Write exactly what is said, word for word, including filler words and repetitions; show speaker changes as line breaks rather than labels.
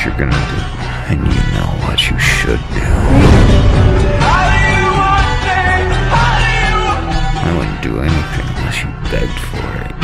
what you're gonna do, and you know what you should do. I wouldn't do anything unless you begged for it.